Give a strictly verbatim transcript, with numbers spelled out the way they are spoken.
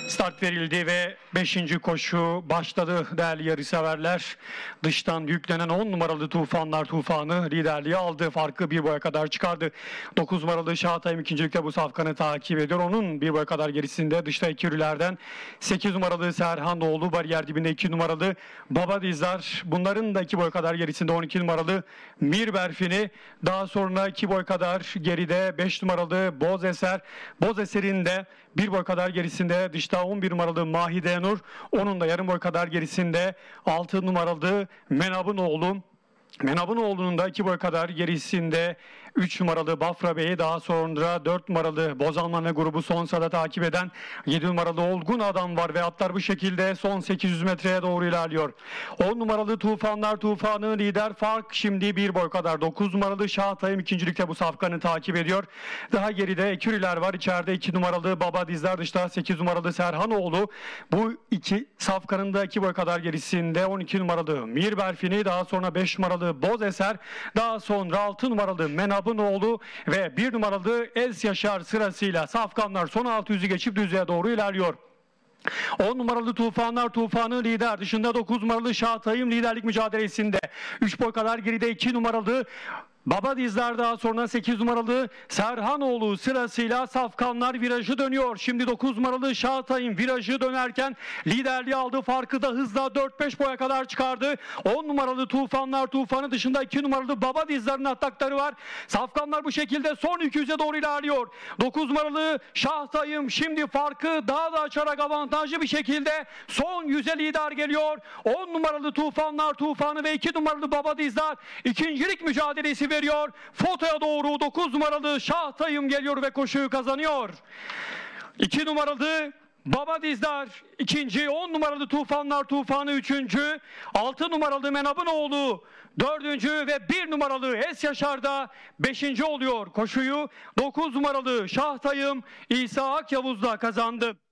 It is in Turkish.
Start verildi ve beşinci koşu başladı değerli yarışseverler. Dıştan yüklenen on numaralı Tufanlar Tufanı liderliği aldı. Farkı bir boya kadar çıkardı. dokuz numaralı Şahatay'ım ikincilikte bu safkanı takip ediyor. Onun bir boya kadar gerisinde dışta iki yürülerden sekiz numaralı Serhanoğlu, bariyer dibinde iki numaralı Baba Dizdar. Bunların da iki boy kadar gerisinde on iki numaralı Mir Berfini. Daha sonra iki boy kadar geride beş numaralı Boz Eser. Boz Eser'in de bir boy kadar gerisinde dışta on bir numaralı Mahide Nur. Onun da yarım boy kadar gerisinde altı numaralı Menab'ın oğlu. Menab'ın oğlunun da iki boy kadar gerisinde üç numaralı Bafra Bey'i, daha sonra dört numaralı Bozalman ve grubu son sırada takip eden yedi numaralı Olgun Adam var ve atlar bu şekilde son sekiz yüz metreye doğru ilerliyor. on numaralı Tufanlar Tufanı lider, fark şimdi bir boy kadar. dokuz numaralı Şahatay'ım ikincilikte bu safkanı takip ediyor. Daha geride eküriler var. İçeride iki numaralı Baba Dizdar, dışta sekiz numaralı Serhanoğlu. Bu iki safkanın da iki boy kadar gerisinde on iki numaralı Mir Berfini, daha sonra beş numaralı Boz Eser, daha sonra altı numaralı Menab'ın oğlu ve bir numaralı Ez Yaşar sırasıyla safkanlar son altı yüzü geçip düzlüğe doğru ilerliyor. on numaralı Tufanlar Tufanı lider, dışında dokuz numaralı Şahatay'ım liderlik mücadelesinde. üç boy kadar geride iki numaralı Baba Dizdar, daha sonra sekiz numaralı Serhanoğlu sırasıyla safkanlar virajı dönüyor. Şimdi dokuz numaralı Şahatay'ın virajı dönerken liderliği aldı. Farkı da hızla dört beş boya kadar çıkardı. on numaralı Tufanlar Tufanı dışında iki numaralı Baba Dizdar'ın atakları var. Safkanlar bu şekilde son iki yüze doğru ilerliyor. dokuz numaralı Şahatay'ım şimdi farkı daha da açarak avantajlı bir şekilde son yüze lider geliyor. on numaralı Tufanlar Tufanı ve iki numaralı Baba Dizdar ikincilik mücadelesi veriyor. Fotoya doğru dokuz numaralı Şahatay'ım geliyor ve koşuyu kazanıyor. iki numaralı Baba Dizdar ikinci, on numaralı Tufanlar Tufanı üçüncü, altı numaralı Menab'ın oğlu dördüncü ve bir numaralı Es Yaşar da beşinci oluyor. Koşuyu dokuz numaralı Şahatay'ım İsa Akyavuz'da kazandı.